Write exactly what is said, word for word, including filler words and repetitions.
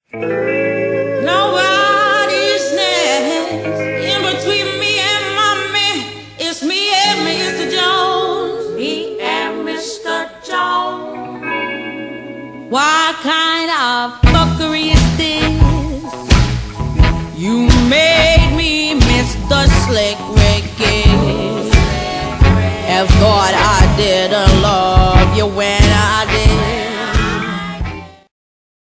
Nobody's next in between me and mommy. It's me and Mister Jones. Me and Mister Jones. What kind of fuckery is this? You made me Mister Slick.